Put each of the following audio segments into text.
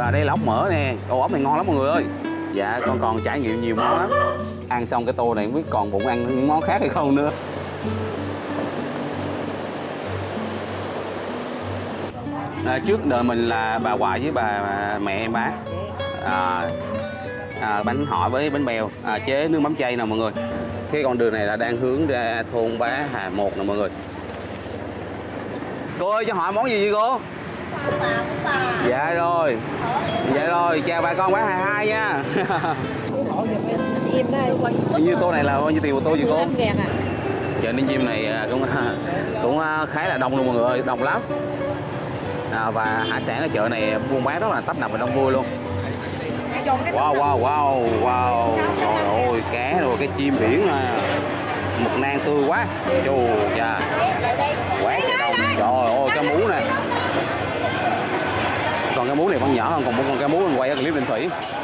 đây là ốc mỡ nè. Ồ, ốc này ngon lắm mọi người ơi. Dạ, con còn trải nghiệm nhiều món lắm. Ăn xong cái tô này không biết còn bụng ăn những món khác hay không nữa. Trước đời mình là bà ngoại với bà mẹ em bán bánh hỏi với bánh bèo, chế nước mắm chay nè mọi người. Cái con đường này là đang hướng ra thôn Bá Hà 1 nè mọi người. Cô ơi, cho hỏi món gì vậy cô? Dạ rồi. Dạ rồi, chào bà con Bá Hà 2 nha. Như tô này là bao nhiêu tiền một tô vậy cô? 15.000 à. Chợ Ninh Diêm này cũng khá là đông luôn mọi người ơi, đông lắm. Và hải sản ở chợ này buôn bán rất là tấp nập và đông vui luôn. Wow. Trời ơi, cá rồi cái chim biển mực nang tươi quá. Chù chà. Quá trời đông. Trời ơi, cá mú nè. Còn cá mú này vẫn nhỏ hơn, còn một con cá mú mình quay ở clip Ninh Thủy.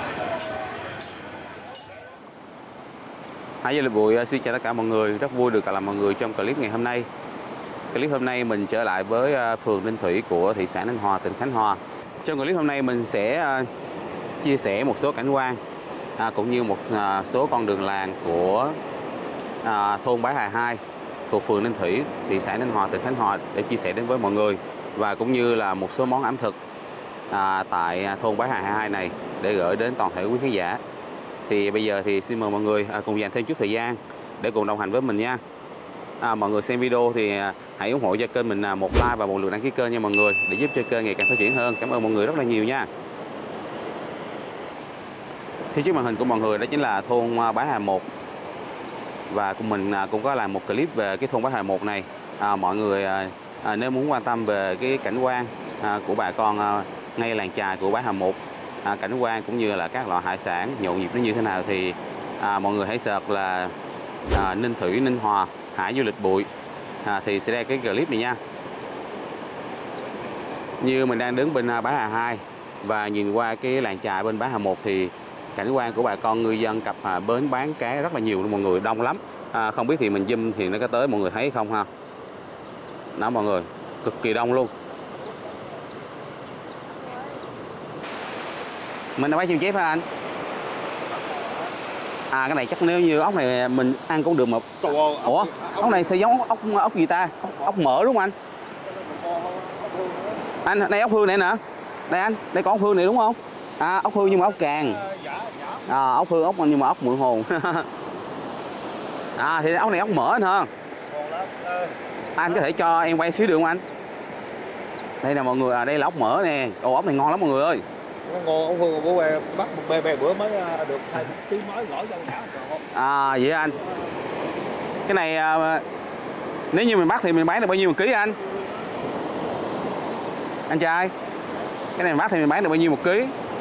Hải Gia Lịch Bụi xin chào tất cả mọi người, rất vui được gặp lại mọi người trong clip ngày hôm nay. Clip hôm nay mình trở lại với phường Ninh Thủy của thị xã Ninh Hòa, tỉnh Khánh Hòa. Trong clip hôm nay mình sẽ chia sẻ một số cảnh quan cũng như một số con đường làng của thôn Bá Hà 2 thuộc phường Ninh Thủy, thị xã Ninh Hòa, tỉnh Khánh Hòa để chia sẻ đến với mọi người, và cũng như là một số món ẩm thực tại thôn Bá Hà 2 này để gửi đến toàn thể quý khán giả. Thì bây giờ thì xin mời mọi người cùng dành thêm chút thời gian để cùng đồng hành với mình nha. Mọi người xem video thì hãy ủng hộ cho kênh mình một like và một lượt đăng ký kênh nha mọi người, để giúp cho kênh ngày càng phát triển hơn. Cảm ơn mọi người rất là nhiều nha. Thì trước màn hình của mọi người đó chính là thôn Bá Hà 1. Và cùng mình cũng có làm một clip về cái thôn Bá Hà 1 này. Mọi người nếu muốn quan tâm về cái cảnh quan của bà con ngay làng chài của Bá Hà 1, cảnh quan cũng như là các loại hải sản nhộn nhịp nó như thế nào thì mọi người hãy search là Ninh Thủy, Ninh Hòa, Hải Du Lịch Bụi thì sẽ ra cái clip này nha. Như mình đang đứng bên Bá Hà 2 và nhìn qua cái làng chài bên Bá Hà 1 thì cảnh quan của bà con ngư dân cập bến bán cá rất là nhiều luôn mọi người, đông lắm. Không biết thì mình zoom thì nó có tới mọi người thấy không ha. Đó mọi người, cực kỳ đông luôn. Mình đã bán chim chép hả anh? Cái này chắc nếu như ốc này mình ăn cũng được mà. Ủa, ốc này sẽ giống ốc gì ta? Ốc mỡ đúng không anh? Anh, đây ốc hương này nè. Đây anh, đây có ốc hương này đúng không? Ốc hương nhưng mà ốc càng. Ốc hương nhưng mà ốc mượn hồn. Thì ốc này ốc mỡ anh hả? Anh có thể cho em quay xíu được không anh? Đây nè mọi người, đây là ốc mỡ nè. Ồ, ốc này ngon lắm mọi người ơi. Ngon, ốc hương bố bắt một bè bữa mới được 2 kg mới gỏi vô cả. Vậy anh. Cái này nếu như mình bắt thì mình bán được bao nhiêu một ký anh? Anh trai. Cái này mình bắt thì mình bán được bao nhiêu một ký?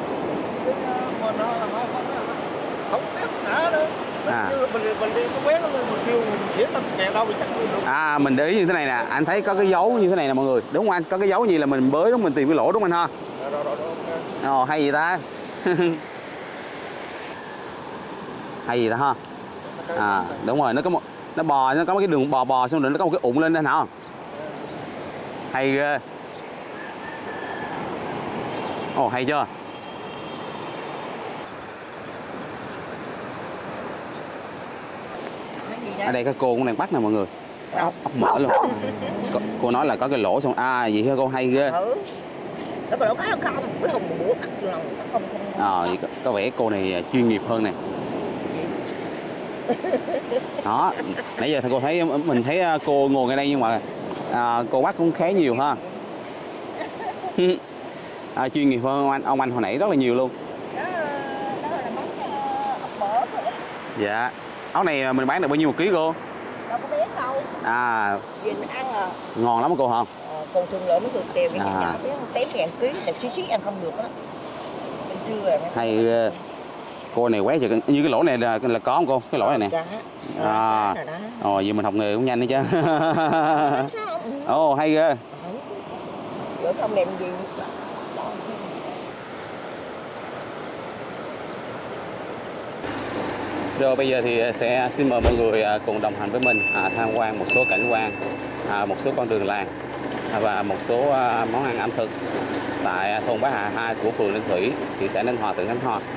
Không biết nữa đâu. Mình đi có bé nó mình kêu dễ tâm kèo đâu mình chắc được. Mình để ý như thế này nè, anh thấy có cái dấu như thế này nè mọi người, đúng không anh? Có cái dấu gì là mình bới đúng, mình tìm cái lỗ đúng không anh ha? Hay gì ta? Hay gì ta ha? Đúng rồi, nó có nó có cái đường bò xong rồi nó có một cái ụng lên đây hả? Hay ghê. Hay chưa? Ở đây cái cô cũng đang bắt nè mọi người. Ốc mỡ luôn. Cô nói là có cái lỗ xong vậy hả cô, hay ghê. Nó có lỗ cái không? Bữa hồng bữa cắt lòng không. Có vẻ cô này chuyên nghiệp hơn nè. Đó, nãy giờ thì cô thấy mình thấy cô ngồi ngay đây nhưng mà cô bắt cũng khá nhiều ha. Chuyên nghiệp hơn ông anh hồi nãy rất là nhiều luôn. Đó là món ốc mỡ. Dạ. Ốc này mình bán được bao nhiêu một ký cô? Đâu có biết đâu. Vì mình ăn ngon lắm cô hả? Còn thường lớn nó được tiền với nhỏ biết không? Tém ngàn ký là xí ăn không được á. Mình trưa rồi. Hay cô này quét như cái lỗ này là có không cô? Cái lỗ này nè. Vậy mình học nghề cũng nhanh đấy chứ. Hay ghê. Bữa không đem gì. Rồi bây giờ thì sẽ xin mời mọi người cùng đồng hành với mình tham quan một số cảnh quan, một số con đường làng và một số món ăn ẩm thực tại thôn Bá Hà 2 của phường Ninh Thủy, thị xã Ninh Hòa, tỉnh Khánh Hòa.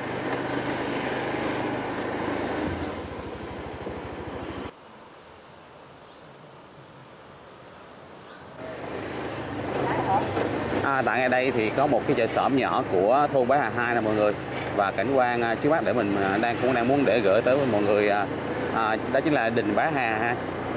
Tại ngay đây thì có một cái chợ xóm nhỏ của thôn Bá Hà 2 nè mọi người, và cảnh quan trước mắt để mình cũng đang muốn để gửi tới với mọi người đó chính là đình Bá Hà ha.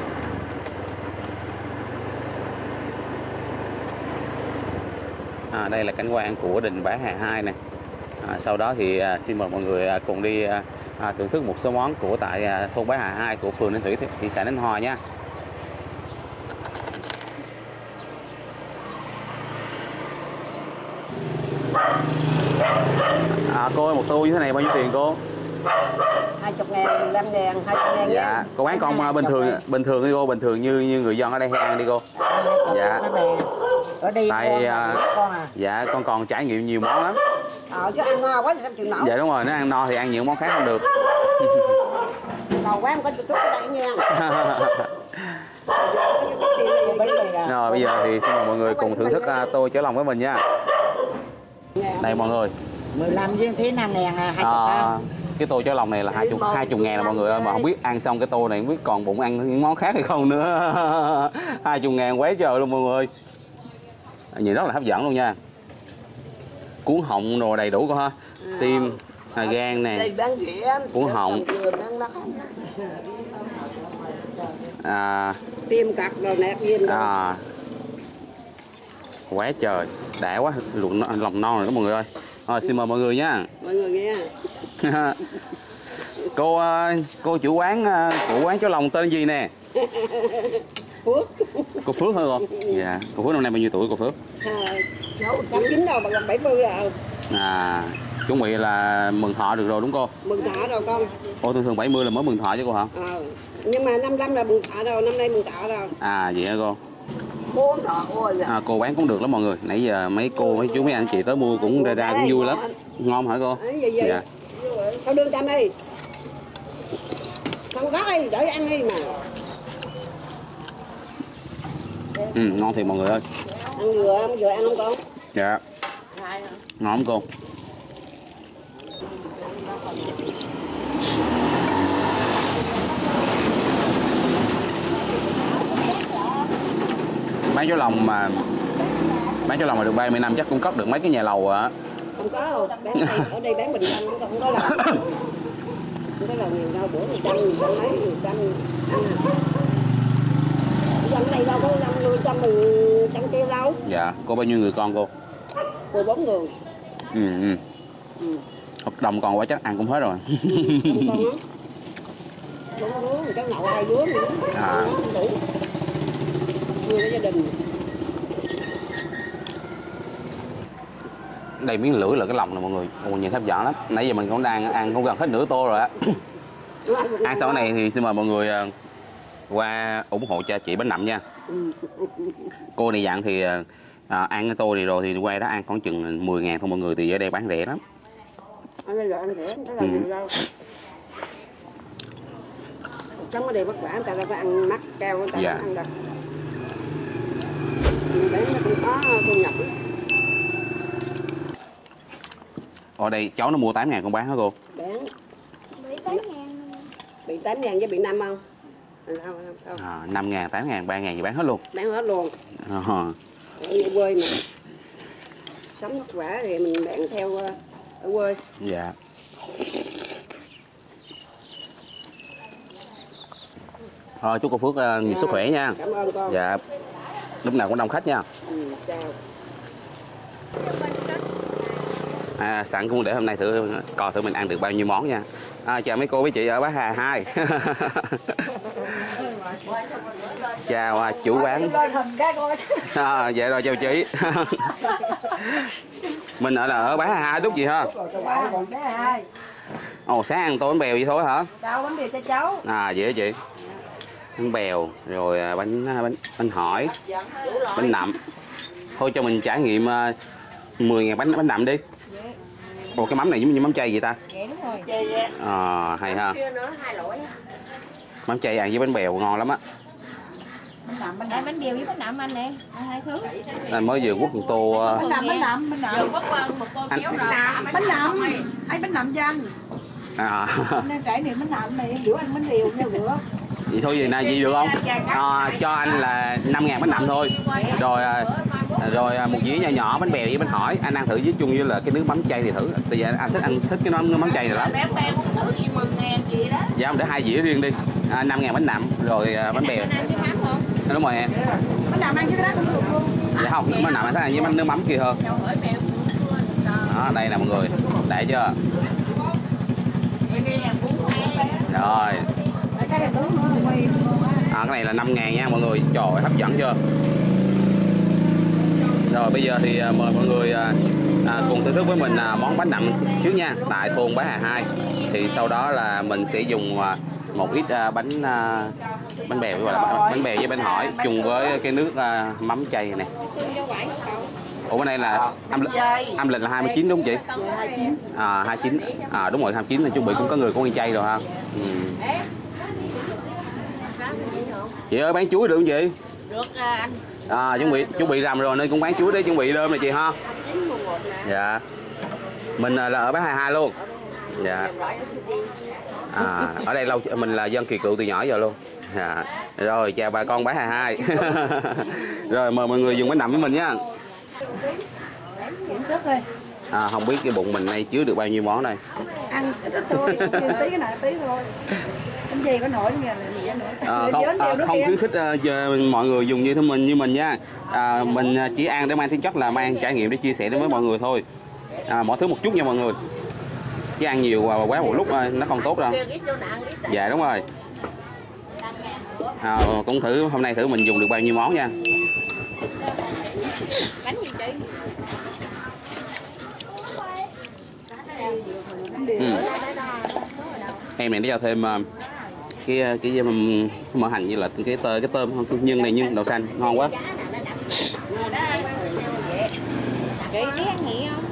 Đây là cảnh quan của đình Bá Hà 2 này. Sau đó thì xin mời mọi người cùng đi thưởng thức một số món của tại thôn Bá Hà 2 của phường Ninh Thủy, thị xã Ninh Hòa nha. Cô ơi, một tô như thế này bao nhiêu tiền cô? 20.000, 15.000, 20.000. Dạ, cô bán con bình thường đi cô, bình thường như người dân ở đây hay ăn đi cô. Dạ. Tại dạ con còn trải nghiệm nhiều món lắm. Chứ ăn no quá thì sao chịu nổi. Dạ đúng rồi, nếu ăn no thì ăn những món khác không được. Đầu quá không có chút cái đây nha. Rồi bây giờ thì xin mời mọi người cùng thưởng thức tô cháo lòng với mình nha. Đây mọi người. 15 viên thế 5.000 20. Cái tô cháo lòng này là 20.000 là mọi người ơi, mà không biết ăn xong cái tô này không biết còn bụng ăn những món khác hay không nữa. 20.000 quá trời luôn mọi người. Nhìn rất là hấp dẫn luôn nha. Cuốn họng rồi đầy đủ cô ha. Tim, gan nè. Cuốn họng. Tim cặc rồi nẹt viên. Quá trời, đã quá, lòng non rồi đó mọi người ơi. Rồi xin mời mọi người nha. Mọi người nghe. Cô chủ quán của quán cháo lòng tên gì nè? Phước. Cô Phước hả cô? Dạ. Cô Phước năm nay bao nhiêu tuổi cô Phước? 69 đâu, bằng 70 rồi. Chuẩn bị là mừng thọ được rồi đúng cô? Mừng thọ rồi con. Thường thường 70 là mới mừng thọ chứ cô hả? Nhưng mà 55 là mừng thọ rồi, năm nay mừng thọ rồi. Vậy hả cô? Cô bán cũng được lắm mọi người. Nãy giờ mấy cô, mấy chú, mấy anh chị tới mua cũng ra cũng vui lắm. Ngon hả cô? Dạ. Tao đưa Tâm đi. Tao gắt đi, để ăn đi mà. Ngon thiệt mọi người ơi. Ăn vừa ăn không con? Dạ. Ngon không cô? Bán cháo lòng mà được 30 năm chắc cung cấp được mấy cái nhà lầu ạ. Không có, ở đây bán bình dân không có lầu. Không có lầu nhiều đâu, bữa 100, mấy 100 ăn. Ở đây đâu có 100 kia đâu. Dạ, cô bao nhiêu người con cô? Cô 4 người. Hợp đồng còn quá chắc ăn cũng hết rồi. Con á. 4 đứa, cháu nhậu 2 đứa nữa. Không đủ. Nuôi cái gia đình. Đây miếng lưỡi là cái lòng nè mọi người. Nhìn hấp dẫn lắm. Nãy giờ mình cũng đang ăn cũng gần hết nửa tô rồi á. Ăn sau này thì xin mời mọi người qua ủng hộ cho chị Bánh Nậm nha. Cô này dặn thì ăn cái tô này rồi thì qua đó ăn khoảng chừng 10.000 thôi mọi người, thì ở đây bán rẻ lắm. Ăn đây rồi ăn rẻ, cái là nhiều đâu. Trong cái đều vất vả, người ta đâu có ăn mắc cao, người ta không ăn đâu. Bán nó cũng có thu nhập. Ở đây cháu nó mua 8.000 con bán hả cô? Bán. Bị 8.000. Bị 8.000 với bị 5 không? 5.000, 8.000, 3.000 gì bán hết luôn. Bán hết luôn. Ở quê mà. Sống vất vả thì mình bán theo ở quê. Dạ. Thôi chúc cô Phước nhiều sức khỏe nha. Cảm ơn con. Dạ. Lúc nào cũng đông khách nha. Chào. Sẵn cũng để hôm nay coi thử mình ăn được bao nhiêu món nha. Chào mấy cô mấy chị ở Bá Hà 2. Chào chủ quán. Dạ rồi chào chị. Mình ở Bá Hà 2 lúc gì ha? Sáng ăn tô bánh bèo vậy thôi hả? Đâu bánh bèo cho cháu. Vậy hả chị? Bánh bèo rồi bánh hỏi, bánh nậm. Thôi cho mình trải nghiệm 10.000 bánh nậm đi. Ồ, cái mắm này giống như mắm chay vậy ta? Dạ đúng rồi. Hay ha. Mắm chay ăn với bánh bèo ngon lắm á. Bánh bèo với bánh nậm anh nè, hai thứ. Anh mới vừa quất một tô. Bánh nậm. Vừa quất một tô kéo rồi. Bánh nậm. Ai bánh nậm cho anh. Nên trải nghiệm bánh nậm này, bữa ăn bánh bèo theo bữa. Vậy thôi gì này gì được không? Cho anh là 5.000 bánh nậm thôi. Rồi một dĩa nhỏ nhỏ bánh bèo với bánh hỏi. Anh ăn thử với chung với là cái nước mắm chay thì thử. Tại vì anh thích cái nước mắm chay này lắm. Dạ để 2 dĩa riêng đi. 5.000 bánh nậm rồi bánh bèo. Đúng rồi em. Bánh nậm ăn với cái đó cũng được luôn. Dạ không, bánh nậm anh thích ăn với nước mắm kia hơn. Đó, đây nè mọi người. Để chưa? Rồi. Cái này là 5.000 nha mọi người. Trời ơi, hấp dẫn chưa? Rồi bây giờ thì mời mọi người cùng thưởng thức với mình món bánh nậm trước nha. Tại thôn Bái Hà 2. Thì sau đó là mình sẽ dùng một ít bánh bèo gọi là bánh bèo với bánh hỏi chung với cái nước mắm chay này. Ủa bên đây là âm lịch là 29 đúng không chị? 29. Đúng rồi 29 là chuẩn bị cũng có người có ăn chay rồi ha. Chị ơi bán chuối được không chị? Được anh. Chuẩn bị rằm rồi nên cũng bán chuối để chuẩn bị đơm này chị ha. Dạ. Mình là ở Bái Hà 2 luôn. Dạ. Ở đây lâu mình là dân Kỳ Cựu từ nhỏ giờ luôn. Dạ. Rồi chào bà con Bái Hà 2. Rồi mời mọi người dùng bánh nậm với mình nha. Không biết cái bụng mình nay chứa được bao nhiêu món đây. Ăn ít thôi, tí cái này tí thôi. Cái gì có nổi nữa. Không khuyến khích mọi người dùng như mình nha. Mình chỉ ăn để mang tính chất là mang trải nghiệm để chia sẻ đến với mọi người thôi. Mọi thứ một chút nha mọi người. Chứ ăn nhiều quá một lúc nó không tốt đâu. Dạ đúng rồi. Cũng thử hôm nay thử mình dùng được bao nhiêu món nha. Bánh gì chị? Em này nó cho thêm cái mỡ hành như là cái tôm nhân này nhân đậu xanh ngon quá. Chị biết ăn nhị không?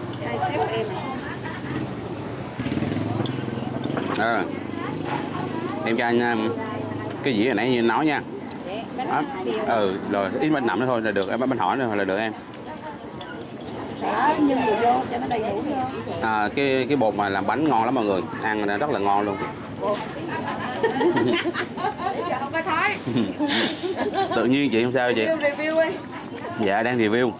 Em cho anh cái dĩa hồi nãy như nói nha. Rồi ít bánh nậm nữa thôi là được, bánh hỏi nữa là được em. Cái bột mà làm bánh ngon lắm mọi người, ăn rất là ngon luôn. Tự nhiên chị không sao chị? Dạ đang review.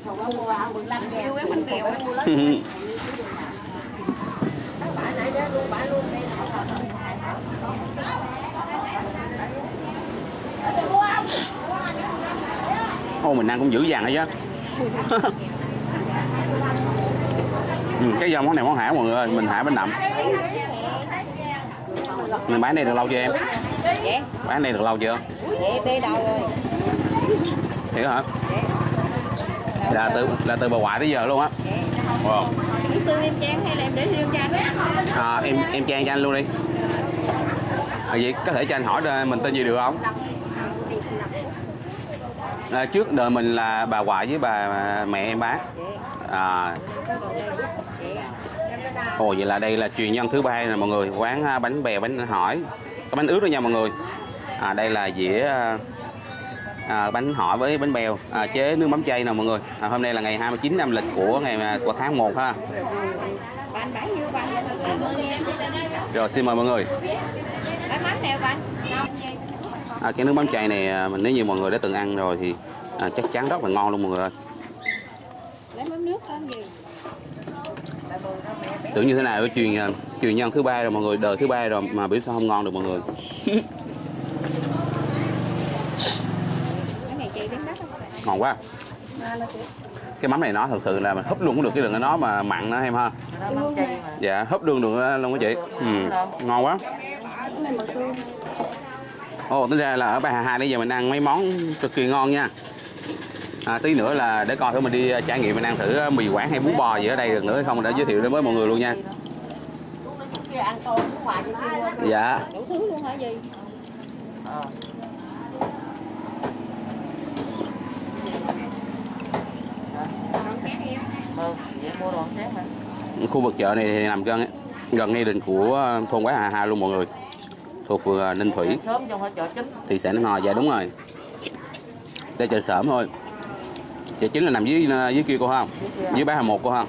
Ô mình ăn cũng dữ dằn hay chứ. Cái dòng món này món hảo mọi người ơi, mình hảo bánh nậm. Mình bán đây được lâu chưa em? Dạ. Bán đây được lâu chưa? Dạ bê đầu rồi. Hiểu hả? Dạ. Là từ bà ngoại tới giờ luôn á. Dạ. Wow. Biết tương em chan hay là em để riêng cho anh? Em chan cho anh luôn đi. Vậy có thể cho anh hỏi mình tên gì được không? Trước đời mình là bà ngoại với bà mẹ em bán. Ồ vậy là đây là truyền nhân thứ 3 nè mọi người, quán bánh bèo bánh hỏi, có bánh ướt đó nha mọi người. Đây là dĩa bánh hỏi với bánh bèo chế nước mắm chay nè mọi người. Hôm nay là ngày 29 âm lịch của tháng 1 ha. Rồi xin mời mọi người. Cái nước mắm chay này mình nếu như mọi người đã từng ăn rồi thì chắc chắn rất là ngon luôn mọi người ơi. Lấy mắm nước làm gì? Tưởng như thế này với truyền nhân thứ 3 rồi mọi người, đời thứ 3 rồi mà biết sao không ngon được mọi người. Ngon quá. Cái mắm này nó thật sự là mình húp luôn cũng được, chứ đừng có nó mà mặn nữa em ha. Dạ húp luôn được luôn á chị. Ngon quá. Tính ra là ở Bái Hà 2 bây giờ mình ăn mấy món cực kỳ ngon nha. Tí nữa là để coi thử mình đi trải nghiệm mình ăn thử mì Quảng hay bún bò gì ở đây được nữa hay không, để giới thiệu đến với mọi người luôn nha. Dạ. Đủ thứ luôn hả gì? Khu vực chợ này thì nằm gần ngay đình của thôn Bái Hà 2 luôn mọi người, thuộc phường Ninh Thủy, thị xã Ninh Hòa. Dạ đúng rồi. Đây chợ Sởm thôi. Chợ chính là nằm dưới kia cô không? Dưới bán 21 cô không?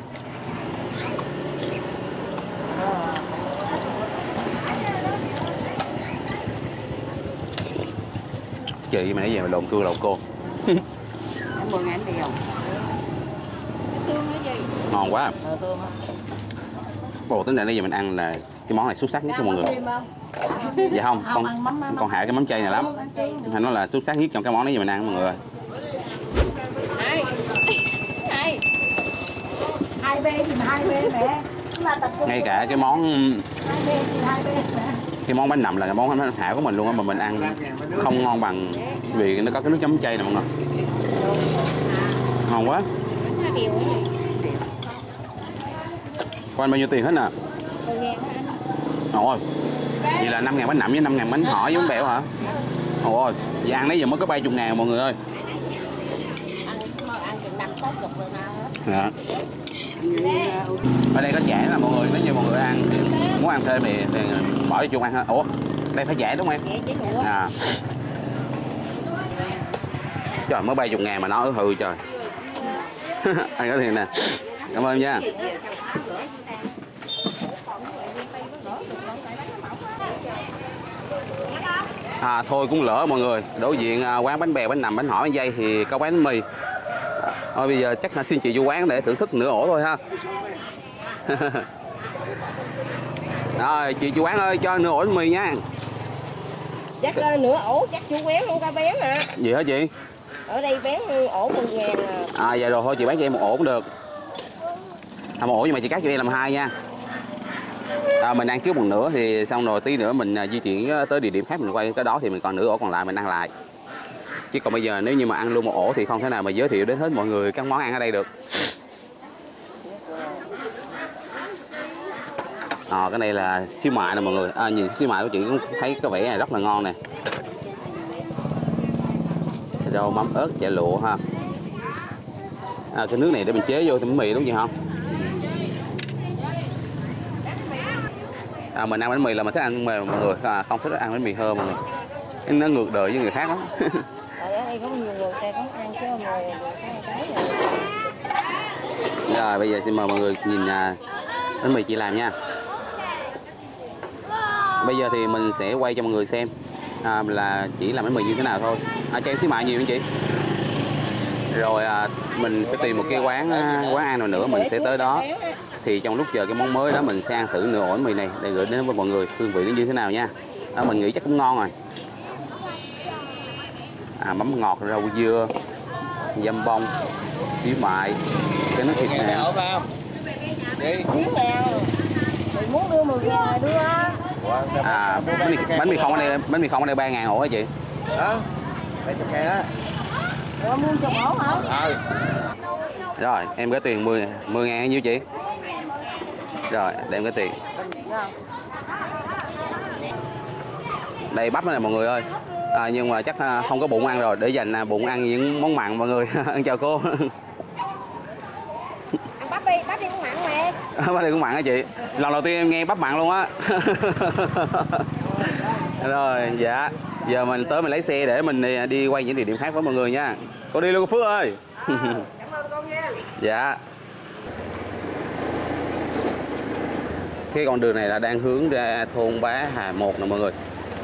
Chị mà nãy giờ lộn cua lộn cô. 10 ngàn điều. Tương cái gì? Ngon quá. Tương á. Ồ, tính ra nãy giờ mình ăn là cái món này xuất sắc nhất của mọi người. Dạ không, con hại cái mắm chay này lắm. Hay nói là xuất sắc nhất trong cái món nãy giờ mình ăn mọi người. Hai b thì 2 b mẹ. Ngay cả cái món 2 b thì 2 b mẹ. cái món bánh nậm là cái món bánh hảo của mình luôn á, mà mình ăn không ngon bằng vì nó có cái nước chấm chay này mọi người. Ngon quá. Của anh bao nhiêu tiền hết nè? 10.000. Ôi, vậy là 5.000 bánh nậm với 5.000 bánh hỏi với bánh bèo hả? Ôi, vậy ăn nãy giờ mới có 30.000 mọi người ơi. Ăn chừng 5-6 chục rồi nào hết. Dạ. Ở đây có chả là mọi người, nếu như mọi người ăn thì muốn ăn thêm thì bỏ cho chung ăn ha. Ủa, đây phải chả đúng không em? À. Trời, mới 30.000 mà nó hư trời. Anh có tiền nè. Cảm ơn nha. À, thôi cũng lỡ mọi người. Đối diện quán bánh bèo, bánh nằm, bánh hỏi, bánh dây thì có bán bánh mì. Thôi bây giờ chắc là xin chị vô quán để thưởng thức nửa ổ thôi ha. Rồi chị chủ quán ơi, cho nửa ổ bánh mì nha. Chắc nửa ổ chắc chủ quán không có bán hả? Gì hả chị? Ở đây bán ổ 10.000 à. À dạ rồi thôi chị bán cho em một ổ cũng được. Một ổ nhưng mà chị cắt cho em làm 2 nha. Mình ăn trước một nửa thì xong rồi tí nữa mình di chuyển tới địa điểm khác mình quay cái đó thì mình còn nửa ổ còn lại mình ăn lại. Chứ còn bây giờ nếu như mà ăn luôn một ổ thì không thể nào mà giới thiệu đến hết mọi người các món ăn ở đây được. Cái này là xíu mại nè mọi người. Nhìn xíu mại của chị cũng thấy có vẻ này rất là ngon nè. Rau mắm ớt chả lụa ha. Cái nước này để mình chế vô thì bánh mì đúng gì không? Mình ăn bánh mì là mình thích ăn bánh mì mọi người, không thích ăn bánh mì thơm mọi người. Nó ngược đời với người khác lắm. Ở đây có nhiều người ta cũng ăn chứ người cái Rồi bây giờ xin mời mọi người nhìn bánh mì chị làm nha. Bây giờ thì mình sẽ quay cho mọi người xem là chỉ làm bánh mì như thế nào thôi. Cho em xíu mại nhiều anh chị. Rồi mình sẽ tìm một cái quán ăn nào nữa mình sẽ tới đó. Thì trong lúc chờ cái món mới đó mình sẽ ăn thử nửa ổ bánh mì này để gửi đến với mọi người hương vị nó như thế nào nha. Mình nghĩ chắc cũng ngon rồi. Mắm ngọt, rau dưa, dăm bông, xíu mại, cái nước thịt nè. Mình muốn đưa 10.000 đưa. Bánh mì không ở đây 3.000 ổ hả chị? Đó, 7.000 á. Rồi mua chục ổ hả? Rồi em có tiền 10.000 hay nhiêu chị? Rồi để em có tiền. Đây bắp này mọi người ơi. Nhưng mà chắc không có bụng ăn rồi, để dành bụng ăn những món mặn mọi người. Ăn chào cô. Bắp đi cũng mặn mẹ. Bắp đi cũng mặn hả chị? Lần đầu tiên em nghe bắp mặn luôn á. Rồi dạ. Giờ mình tới mình lấy xe để mình đi quay những địa điểm khác với mọi người nha. Cô đi luôn cô Phước ơi. Cảm ơn con nha. Dạ. Cái con đường này là đang hướng ra thôn Bá Hà 1 nè mọi người.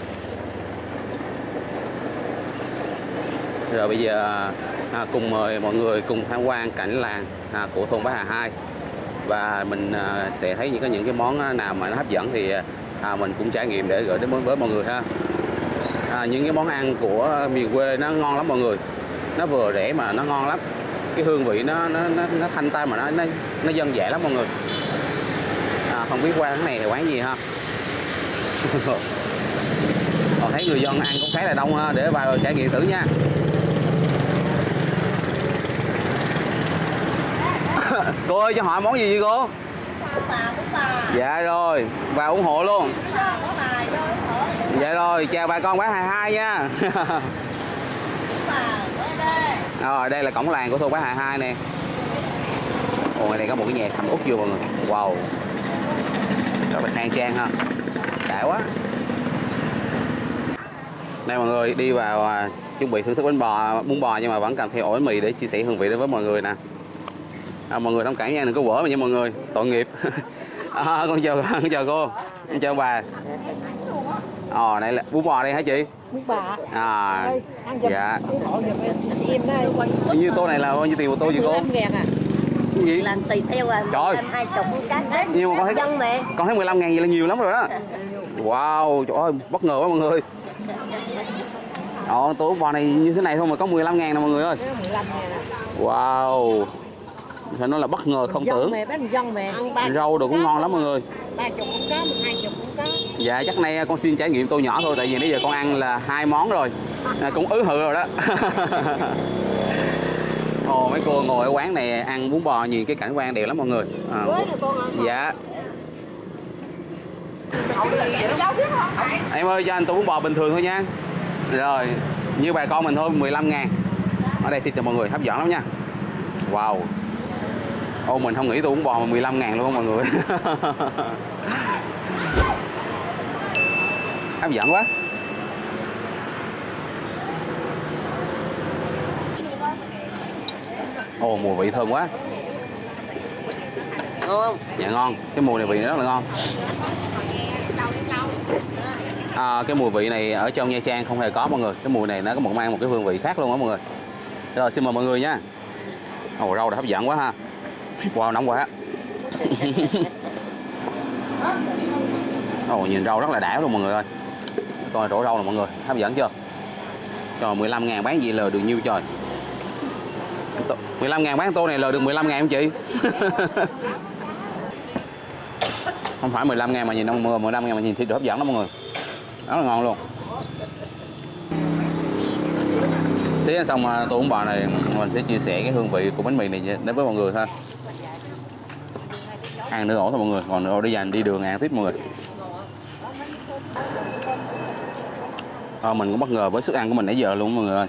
Rồi bây giờ cùng mời mọi người cùng tham quan cảnh làng của thôn Bá Hà 2. Và mình sẽ thấy những cái món nào mà nó hấp dẫn thì mình cũng trải nghiệm để gửi đến với mọi người ha. Những cái món ăn của miền quê nó ngon lắm mọi người. Nó vừa rẻ mà nó ngon lắm. Cái hương vị nó thanh tay mà nó dân dã lắm mọi người. Không biết quán này là quán gì ha. Còn thấy người dân ăn cũng khá là đông ha, để vào trải nghiệm thử nha. Cô ơi cho hỏi món gì vậy cô? Dạ rồi, vào ủng hộ luôn. Dạ rồi, chào bà con Bá Hà 2 nha. Rồi đây là cổng làng của thôn Bá Hà 2 nè. Ồ, đây có một cái nhà sầm uất vô mọi người. Wow, rất là khang trang ha, đã quá. Đây mọi người đi vào chuẩn bị thưởng thức bánh bò, bún bò nhưng mà vẫn cầm theo ổ bánh mì để chia sẻ hương vị đến với mọi người nè. Mọi người thông cảm nha, đừng có quở mà nha mọi người, tội nghiệp. Con chào cô, con chào bà. Đây là bún bò đây hả chị? Bún bò. Dạ. Em đây. Như tô này là bao nhiêu tiền một tô gì cô? 15.000 à? Gì? Là tùy theo à. Trời. 20 cái hết. Nhưng mà con thấy 15.000 vậy là nhiều lắm rồi đó. Wow, trời ơi, bất ngờ quá mọi người. Tô bún bò này như thế này thôi mà có 15.000 nè mọi người ơi. 15.000. Wow. Phải nói là bất ngờ không tưởng. Rau đồ cũng ngon lắm mọi người. 30 cũng có, 20 cũng có. Dạ chắc nay con xin trải nghiệm tô nhỏ thôi, tại vì nãy giờ con ăn là 2 món rồi, cũng ứ hự rồi đó. Mấy cô ngồi ở quán này ăn bún bò nhìn cái cảnh quan đẹp lắm mọi người. Dạ. Em ơi cho anh tô bún bò bình thường thôi nha. Rồi như bà con mình thôi 15.000. Ở đây thịt cho mọi người hấp dẫn lắm nha. Wow. Mình không nghĩ tô bún bò mà 15.000 luôn mọi người. Hấp dẫn quá. Mùi vị thơm quá. Ngon không? Dạ ngon, cái mùi này vị rất là ngon. Cái mùi vị này ở trong Nha Trang không hề có mọi người. Cái mùi này nó có mang một cái hương vị khác luôn đó mọi người. Rồi xin mời mọi người nha. Rau đã hấp dẫn quá ha. Wow, nóng quá. Nhìn rau rất là đã luôn mọi người ơi. Coi rổ rau nè mọi người, hấp dẫn chưa? Trời, 15.000 bán gì lờ được nhiêu trời. 15.000 bán tô này lờ được 15.000 không chị? Không phải 15.000 mà nhìn 15.000 mà nhìn thịt hấp dẫn lắm mọi người. Rất là ngon luôn. Tí xong tô bún bò này mình sẽ chia sẻ cái hương vị của bánh mì này đến với mọi người ha. Ăn nửa ổ thôi mọi người, còn nửa ổ đi dành đi đường ăn tiếp mọi người. Mình cũng bất ngờ với sức ăn của mình nãy giờ luôn mọi người ơi.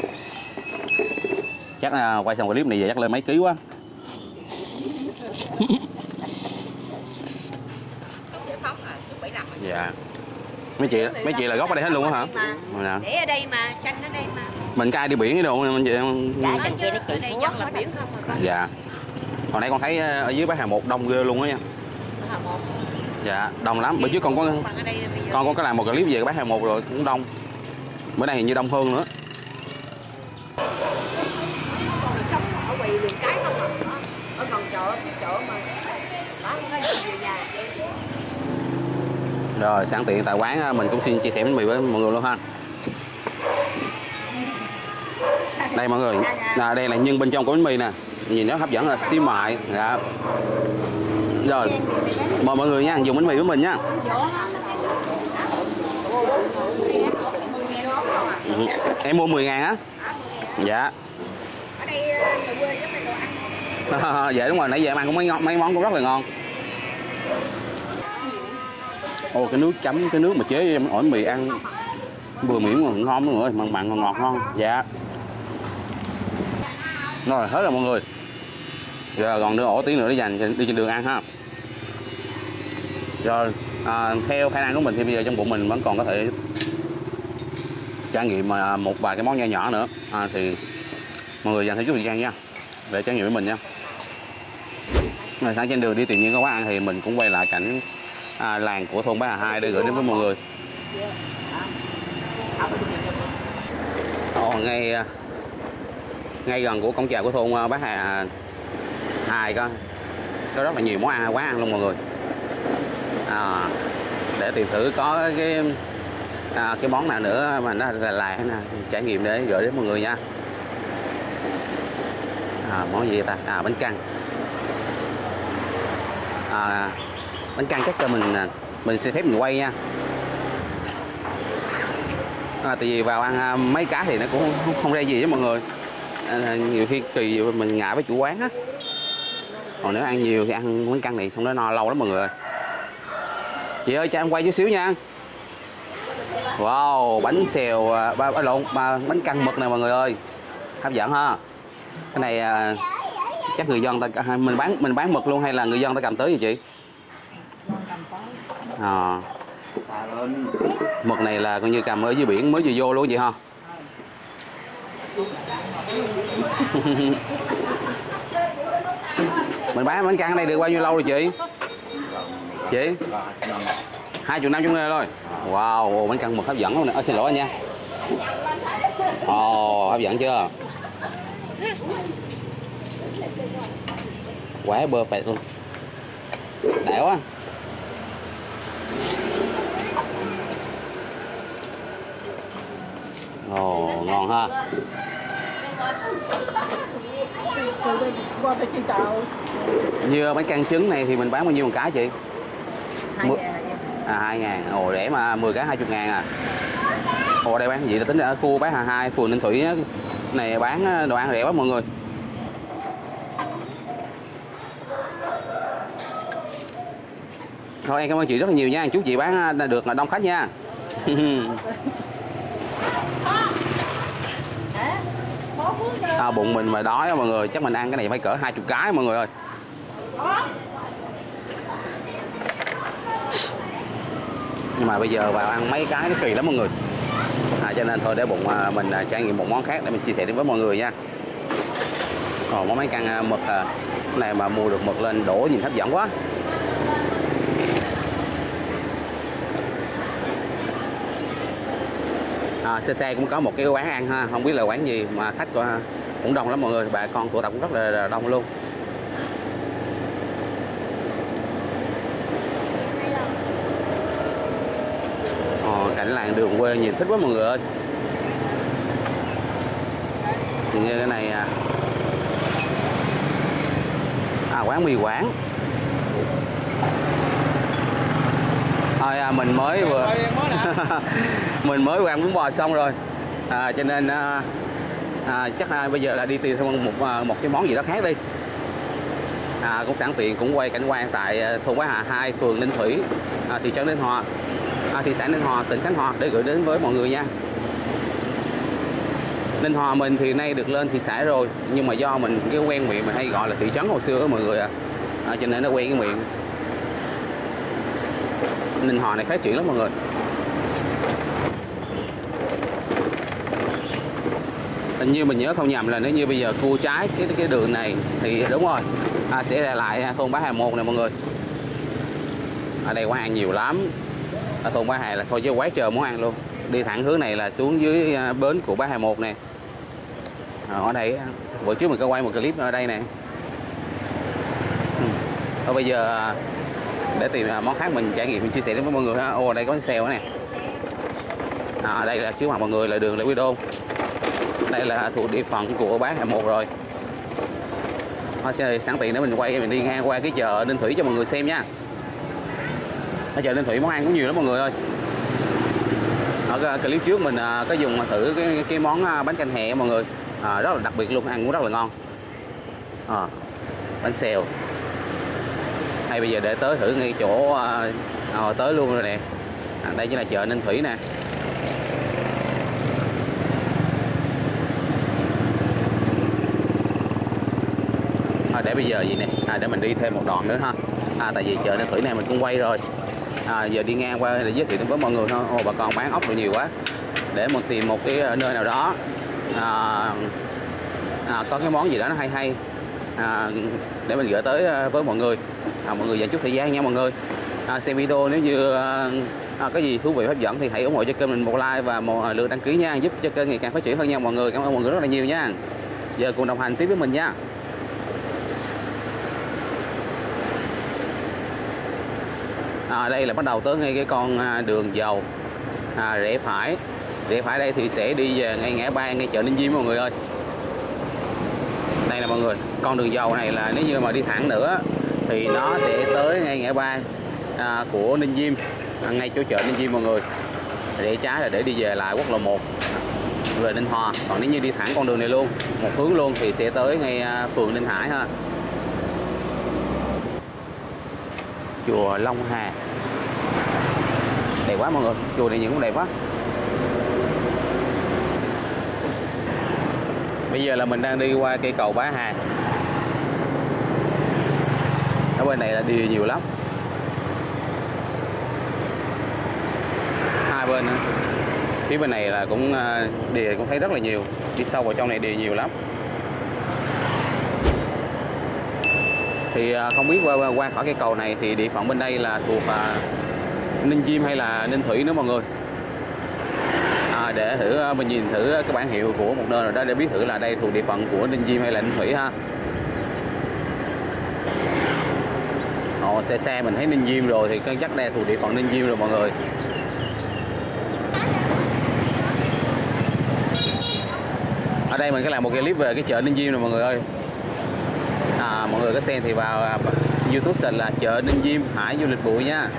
Chắc là quay xong clip này giờ chắc lên mấy ký quá. Dạ. Mấy chị là gốc ở đây hết luôn á hả? Để ở đây mà, xanh ở đây mà. Mình có ai đi biển cái đồ mình chị? Dạ, ở đây dân là biển không mà con. Dạ. Hồi nãy con thấy ở dưới bãi Hà Một đông ghê luôn á nha. Hà Một. Dạ, đông lắm. Bữa trước con có làm một clip về bãi Hà Một rồi cũng đông. Bữa nay hình như đông hơn nữa. Ở quầy đường cái không mà. Ở gần chợ, cái chợ mà bán cái về nhà. Rồi, sẵn tiện tại quán mình cũng xin chia sẻ bánh mì với mọi người luôn ha. Đây mọi người, đây là nhân bên trong của bánh mì nè. Nhìn nó hấp dẫn là xí mại. Dạ. Rồi, mời mọi người nha, dùng bánh mì với mình nha. Em mua 10.000 á. Dạ. Dạ đúng rồi, nãy giờ em ăn cũng mấy món cũng rất là ngon. Cái nước chấm, cái nước mà chế ổi bánh mì ăn vừa miệng mà ngon mọi người, mặn mặn ngọt ngon. Dạ. Rồi hết rồi mọi người. Giờ còn đưa ổ tí nữa để dành đi trên đường ăn ha. Rồi theo khả năng của mình thì bây giờ trong bụng mình vẫn còn có thể trải nghiệm một vài cái món nhỏ nhỏ nữa. Thì mọi người dành thêm chút thời gian nha để trải nghiệm với mình nha. Mà sáng trên đường đi tìm những cái quán ăn thì mình cũng quay lại cảnh làng của thôn Bái Hà 2 để gửi đến với mọi người. Ngay gần của cổng chào của thôn Bái Hà 2 có rất là nhiều món ăn, quán ăn luôn mọi người. Để tìm thử có cái món nào nữa mà nó là trải nghiệm để gửi đến mọi người nha. Món gì ta? Bánh căn. Bánh căn chắc cho mình xin phép mình quay nha. Tại vì vào ăn mấy cái thì nó cũng không ra gì với mọi người. Nhiều khi kỳ mình ngại với chủ quán á. Còn nếu ăn nhiều thì ăn bánh căn này không nó no lâu lắm mọi người ơi. Chị ơi cho em quay chút xíu nha. Wow, bánh xèo bánh căn mực này mọi người ơi. Hấp dẫn ha. Cái này chắc người dân ta mình bán mực luôn hay là người dân ta cầm tới vậy chị? Mực này là coi như cầm ở dưới biển mới vừa vô luôn vậy ha. Mình bán bánh căn ở đây được bao nhiêu lâu rồi chị? Chị? 20 năm trong nghề thôi. Wow, bánh căn mực hấp dẫn luôn nè. Xin lỗi anh nha. Hấp dẫn chưa? Quá perfect luôn. Đã quá. Ngon ha. Như bánh căn trứng này thì mình bán bao nhiêu một cái chị? 2.000. Rẻ mà, 10 cái 20.000 à. Đây bán gì là tính ở khu bán Hà 2, phường Ninh Thủy này bán đồ ăn rẻ quá mọi người. Thôi em cảm ơn chị rất là nhiều nha, chúc chị bán được đông khách nha. Bụng mình mà đói mọi người, chắc mình ăn cái này phải cỡ 20 cái mọi người ơi. Nhưng mà bây giờ vào ăn mấy cái nó kỳ lắm mọi người. Cho nên thôi để bụng mình trải nghiệm một món khác để mình chia sẻ đến với mọi người nha. Món bánh căn mực này mà mua được mực lên đổ nhìn hấp dẫn quá. Xe cũng có một cái quán ăn ha, không biết là quán gì mà khách cũng đông lắm mọi người, bà con tụ tập cũng rất là đông luôn. Cảnh làng đường quê nhìn thích quá mọi người ơi. Như cái này quán mì Quảng. Thôi mình mới vừa mình mới ăn bún bò xong rồi, cho nên chắc bây giờ là đi tìm thêm một cái món gì đó khác đi. Cũng sẵn tiện cũng quay cảnh quan tại thôn Bá Hà 2, phường Ninh Thủy, thị trấn Ninh Hòa, thị xã Ninh Hòa, tỉnh Khánh Hòa để gửi đến với mọi người nha. Ninh Hòa mình thì nay được lên thị xã rồi, nhưng mà do mình cái quen miệng mình hay gọi là thị trấn hồi xưa đó mọi người cho nên nó quen cái miệng. Ninh Hòa này phát triển lắm mọi người. Hình như mình nhớ không nhầm là nếu như bây giờ cua trái cái đường này thì đúng rồi, sẽ ra lại thôn Bá Hà 1 này mọi người. Ở đây quán ăn nhiều lắm. Ở thôn Bá Hà là thôi chứ quá trời món ăn luôn. Đi thẳng hướng này là xuống dưới bến của Bá Hà 1 nè. Ở đây bữa trước mình có quay một clip ở đây nè. Thôi bây giờ để tìm món khác mình trải nghiệm mình chia sẻ đến với mọi người ha. Đây có bánh xèo nè. Đây là trước mặt mọi người là đường Lê Quý Đôn. Đây là thuộc địa phận của Bá Hà 1 rồi. Sẵn tiện để mình quay mình đi ngang qua cái chợ Ninh Thủy cho mọi người xem nha. Ở chợ Ninh Thủy món ăn cũng nhiều lắm mọi người ơi. Ở clip trước mình có dùng thử cái món bánh canh hẹ mọi người, rất là đặc biệt luôn, ăn cũng rất là ngon. Bánh xèo. Hay bây giờ để tới thử ngay chỗ tới luôn rồi nè. Đây chính là chợ Ninh Thủy nè. Để bây giờ gì nè, để mình đi thêm một đoạn nữa ha. Tại vì chợ Ninh Thủy này mình cũng quay rồi. Giờ đi ngang qua để giới thiệu với mọi người thôi. Bà con bán ốc rồi nhiều quá. Để mình tìm một cái nơi nào đó có cái món gì đó nó hay hay để mình gửi tới với mọi người. Mọi người dành chút thời gian nha mọi người. Xem video nếu như có gì thú vị hấp dẫn thì hãy ủng hộ cho kênh mình một like và một lượt đăng ký nha, giúp cho kênh ngày càng phát triển hơn nha mọi người. Cảm ơn mọi người rất là nhiều nha. Giờ cùng đồng hành tiếp với mình nha. Đây là bắt đầu tới ngay cái con đường dầu, rẽ phải đây thì sẽ đi về ngay ngã ba ngay chợ Ninh Diêm mọi người ơi. Đây là mọi người, con đường dầu này là nếu như mà đi thẳng nữa thì nó sẽ tới ngay ngã ba của Ninh Diêm, ngay chỗ chợ Ninh Diêm mọi người. Rẽ trái là để đi về lại quốc lộ 1 về Ninh Hòa. Còn nếu như đi thẳng con đường này luôn một hướng luôn thì sẽ tới ngay phường Ninh Hải ha. Chùa Long Hà đẹp quá mọi người, chùa này nhìn cũng đẹp quá. Bây giờ là mình đang đi qua cây cầu Bá Hà. Ở bên này là đìa nhiều lắm. bên nữa. Phía bên này là cũng đìa cũng thấy rất là nhiều, đi sâu vào trong này đìa nhiều lắm. Thì không biết qua khỏi cây cầu này thì địa phận bên đây là thuộc Ninh Diêm hay là Ninh Thủy nữa mọi người. Để thử mình nhìn thử cái bản hiệu của một nơi rồi đó để biết thử là đây thuộc địa phận của Ninh Diêm hay là Ninh Thủy ha. Xe mình thấy Ninh Diêm rồi thì chắc đây thuộc địa phận Ninh Diêm rồi mọi người. Ở đây mình sẽ làm một cái clip về cái chợ Ninh Diêm rồi mọi người ơi. Mọi người có xem thì vào YouTube search là chợ Ninh Diêm Hải Du Lịch Bụi nha.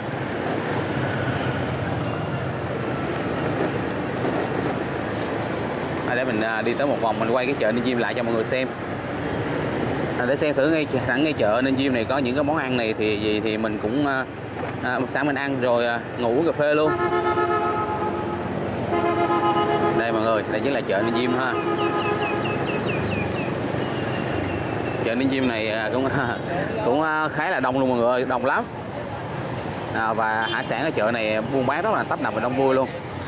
Để mình đi tới một vòng mình quay cái chợ Ninh Diêm lại cho mọi người xem. Để xem thử ngay chợ Ninh Diêm này có những cái món ăn này thì mình cũng sáng mình ăn rồi ngủ uống cà phê luôn. Đây mọi người, đây chính là chợ Ninh Diêm ha. Chợ Ninh Diêm này cũng khá là đông luôn mọi người ơi, đông lắm. Và hải sản ở chợ này buôn bán rất là tấp nập và đông vui luôn.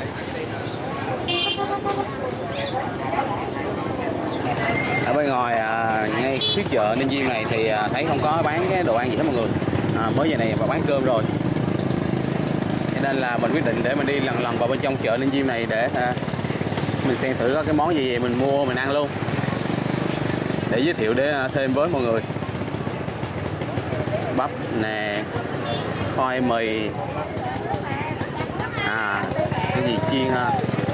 Ở bên ngoài ngay trước chợ Ninh Diêm này thì thấy không có bán cái đồ ăn gì hết mọi người. Mới giờ này mà bán cơm rồi. Cho nên là mình quyết định để mình đi lần vào bên trong chợ Ninh Diêm này để mình xem thử có cái món gì mình mua mình ăn luôn. Để giới thiệu để thêm với mọi người. Bắp nè, khoai mì, cái gì chiên ha.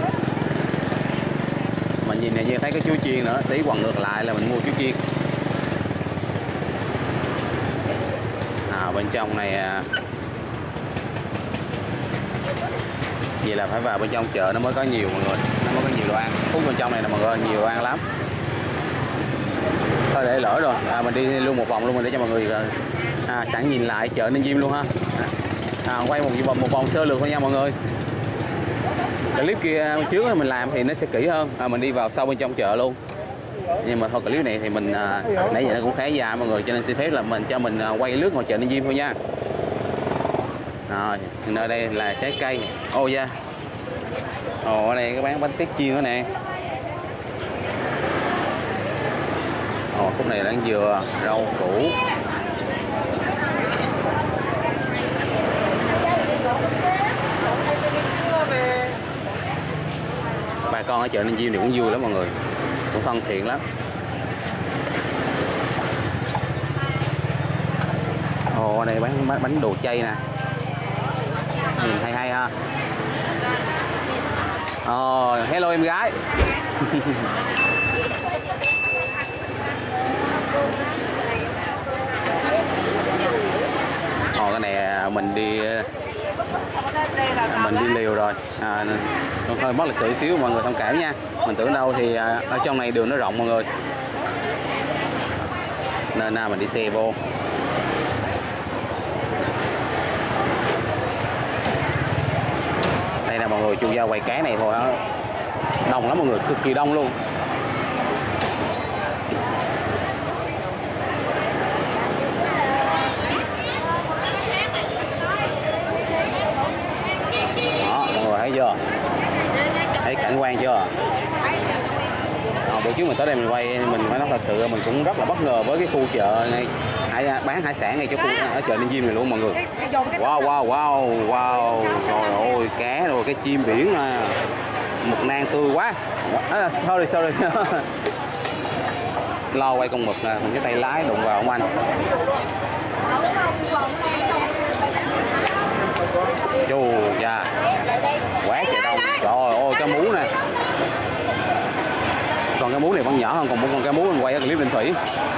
Mình nhìn này như thấy cái chuối chiên nữa, tí quần ngược lại là mình mua chuối chiên. Bên trong này vậy là phải vào bên trong chợ nó mới có nhiều mọi người, nó mới có nhiều đồ ăn. Phút bên trong này là mọi người nhiều đồ ăn lắm. Thôi để lỡ rồi, mình đi luôn một vòng luôn để cho mọi người sẵn nhìn lại chợ Ninh Diêm luôn ha. Quay một vòng sơ lược thôi nha mọi người. Clip kia trước mình làm thì nó sẽ kỹ hơn, mình đi vào sâu bên trong chợ luôn. Nhưng mà thôi clip này thì mình nãy giờ nó cũng khá dài mọi người, cho nên xin phép là mình quay lướt ngoài chợ Ninh Diêm thôi nha. Rồi, nơi đây là trái cây. Ở đây có bán bánh tét chiên nữa nè. Khúc này là dừa, rau củ. Bà con ở chợ Ninh Diêm thì cũng vui lắm mọi người, cũng thân thiện lắm. Ở đây bán bánh đồ chay nè, nhìn hay ha. Hello em gái. Cái này mình đi liều rồi, hơi mất lịch sự xíu mọi người thông cảm nha. Mình tưởng đâu thì ở trong này đường nó rộng mọi người, nên mình đi xe vô. Đây là mọi người, chu gia quầy cá này thôi á, đông lắm mọi người, cực kỳ đông luôn. Thấy chưa? Thấy cảnh quan chưa? Bữa trước mình tới đây mình quay, mình phải nói thật sự mình cũng rất là bất ngờ với cái khu chợ này, bán hải sản ngay chỗ khu ở chợ Ninh Diêm này luôn mọi người. Wow. Trời ơi, cá rồi, cái chim biển mực nang tươi quá. Sorry. Lo quay con mực nè, mình cái tay lái đụng vào ông anh. Chù dạ. Quá trời đông. Trời ơi, cái mú nè. Còn cái mú này vẫn nhỏ hơn, còn một con cái mú mình quay ở clip Ninh Thủy.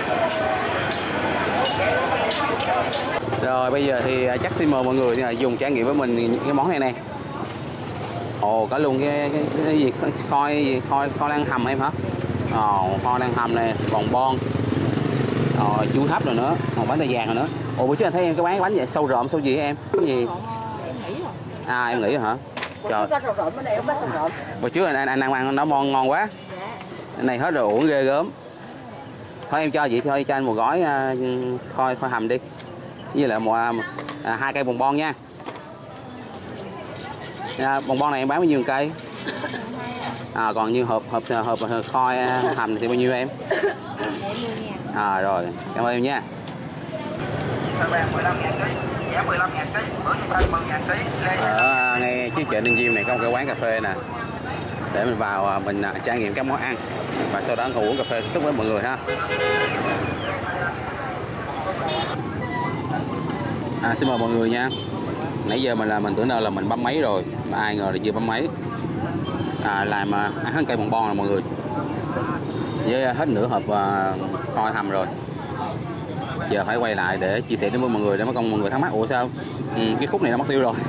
Rồi bây giờ thì chắc xin mời mọi người dùng trải nghiệm với mình cái món này nè. Có luôn cái gì kho lan hầm em hả? Kho lan hầm này, bòn bon, chuối hấp rồi nữa, còn bánh tay vàng rồi nữa. Bữa trước anh thấy em cái bánh vậy, sâu rộm sâu gì em? Cái gì? Em nghĩ hả? Trời. Bữa trước anh ăn nó ngon quá. Cái này hết rồi, uổng ghê gớm. Thôi em cho vậy thôi, cho anh một gói kho hầm đi. Với lại 2 cây bòn bon nha. Bông bon này em bán bao nhiêu cây? Còn như hộp khoai hầm thì bao nhiêu em? Rồi, cảm ơn em nha. 15.000 ký, giá 15.000 ký, bữa như xanh 10.000 ký. Ở ngay chiếc chợ Ninh Diêm này có một cái quán cà phê nè, để mình vào mình trải nghiệm các món ăn và sau đó ngồi uống cà phê chúc với mọi người ha. Xin mời mọi người nha. Nãy giờ mình tưởng đâu là mình bấm máy rồi, mà ai ngờ là chưa bấm máy. Làm ăn hết cây bông bon rồi mọi người, với hết nửa hộp khoai hầm rồi. Giờ phải quay lại để chia sẻ đến với mọi người, để mấy con mọi người thắc mắc ủa sao cái khúc này nó mất tiêu rồi.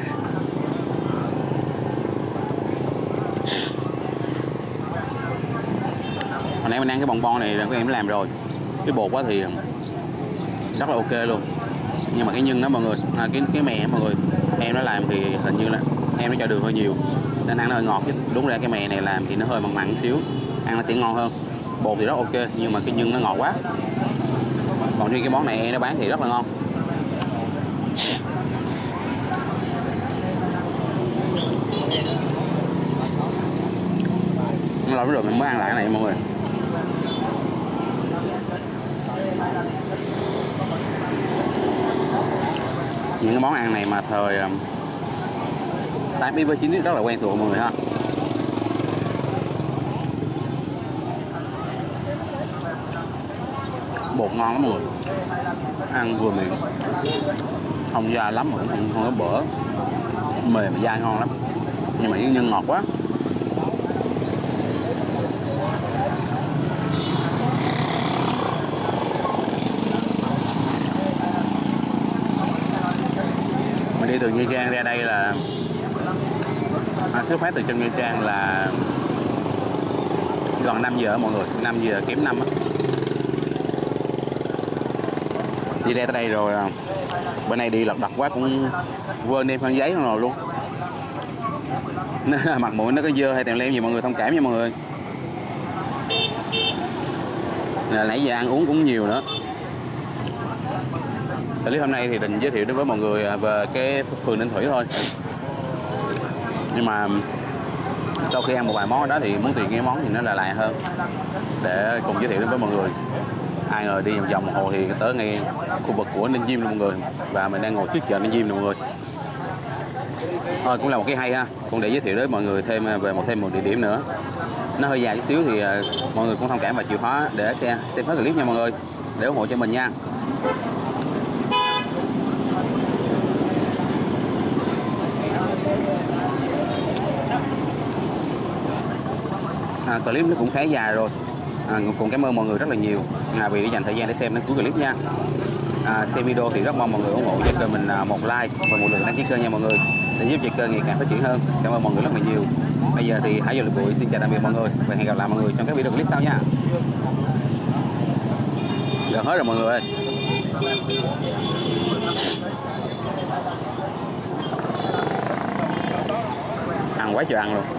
Hồi nãy mình ăn cái bông bon này là các em làm rồi, cái bột quá thì rất là ok luôn, nhưng mà cái nhân đó mọi người, cái mè mọi người, em nó làm thì hình như là em nó cho đường hơi nhiều nên ăn nó hơi ngọt, chứ đúng ra cái mè này làm thì nó hơi mặn mặn xíu, ăn nó sẽ ngon hơn. Bột thì rất ok nhưng mà cái nhân nó ngọt quá. Còn riêng cái món này em nó bán thì rất là ngon. Lâu rồi mình mới ăn lại cái này mọi người. Những cái món ăn này mà thời 8 với 9 rất là quen thuộc mọi người ha. Bột ngon lắm mọi người, ăn vừa miệng, không dai lắm mà cũng không có bở, mềm mà dai ngon lắm, nhưng mà cái nhân ngọt quá. Mình đi từ Nha Trang ra đây là xuất phát từ trong Nha Trang là gần 5 giờ mọi người, 5 giờ kém 5 á. Đi ra tới đây rồi bữa nay đi lật đật quá cũng quên đem khăn giấy rồi luôn. Mặt mũi nó có dơ hay tèm lem gì mọi người thông cảm nha mọi người. Nãy giờ ăn uống cũng nhiều nữa. Clip hôm nay thì định giới thiệu đến với mọi người về cái phường Ninh Thủy thôi. Nhưng mà sau khi ăn một vài món ở đó thì muốn tìm cái món thì nó là lạ hơn để cùng giới thiệu đến với mọi người. Ai ngờ đi vòng một hồ thì tới ngay khu vực của Ninh Diêm luôn mọi người, và mình đang ngồi trước chợ Ninh Diêm mọi người. Thôi cũng là một cái hay ha, cũng để giới thiệu đến mọi người thêm về một địa điểm nữa. Nó hơi dài chút xíu thì mọi người cũng thông cảm và chịu khó để xem hết clip nha mọi người, để ủng hộ cho mình nha. Clip nó cũng khá dài rồi. Cũng cảm ơn mọi người rất là nhiều vì đã dành thời gian để xem đến cuối clip nha. Xem video thì rất mong mọi người ủng hộ cho kênh mình một like và một lượt đăng ký kênh nha mọi người, để giúp cho kênh ngày càng phát triển hơn. Cảm ơn mọi người rất là nhiều. Bây giờ thì Hải Du Lịch Bụi xin chào tạm biệt mọi người và hẹn gặp lại mọi người trong các video clip sau nha. Gần hết rồi mọi người ơi. Ăn quá trời ăn luôn.